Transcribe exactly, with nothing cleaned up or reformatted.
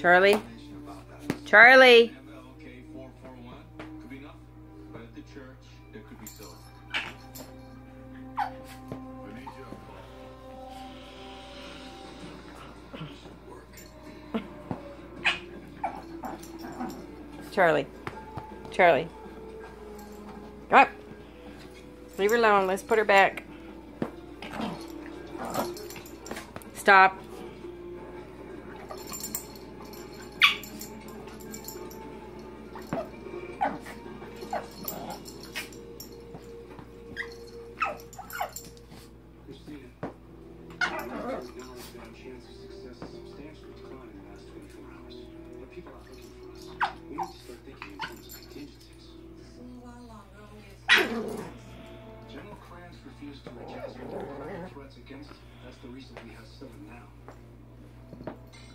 Charlie? Charlie? Charlie. Charlie. Come on. Leave her alone. Let's put her back. Stop. General clans refuse to adjust with the threats against us. That's the reason we have civil now.